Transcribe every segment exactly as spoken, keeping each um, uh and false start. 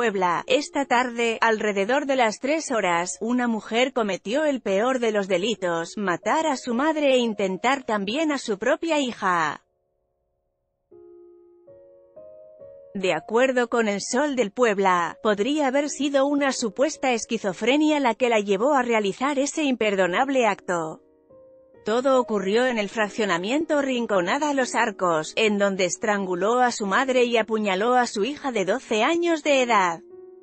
Puebla. Esta tarde, alrededor de las tres horas, una mujer cometió el peor de los delitos, matar a su madre e intentar también a su propia hija. De acuerdo con El Sol del Puebla, podría haber sido una supuesta esquizofrenia la que la llevó a realizar ese imperdonable acto. Todo ocurrió en el fraccionamiento Rinconada Los Arcos, en donde estranguló a su madre y apuñaló a su hija de doce años de edad.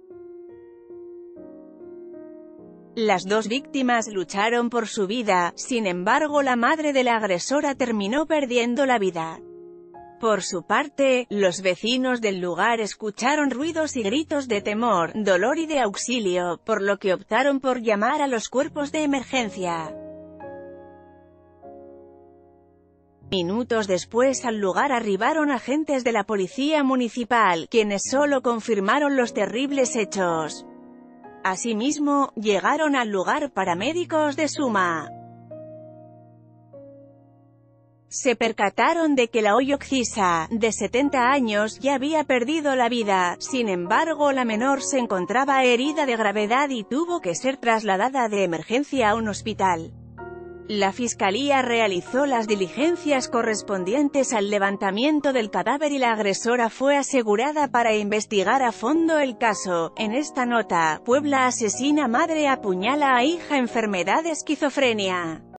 Las dos víctimas lucharon por su vida, sin embargo la madre de la agresora terminó perdiendo la vida. Por su parte, los vecinos del lugar escucharon ruidos y gritos de temor, dolor y de auxilio, por lo que optaron por llamar a los cuerpos de emergencia. Minutos después al lugar arribaron agentes de la policía municipal, quienes solo confirmaron los terribles hechos. Asimismo, llegaron al lugar paramédicos de Suma. Se percataron de que la Oyoxisa, de setenta años, ya había perdido la vida. Sin embargo, la menor se encontraba herida de gravedad y tuvo que ser trasladada de emergencia a un hospital. La fiscalía realizó las diligencias correspondientes al levantamiento del cadáver y la agresora fue asegurada para investigar a fondo el caso. En esta nota, Puebla asesina madre apuñala a hija enfermedad de esquizofrenia.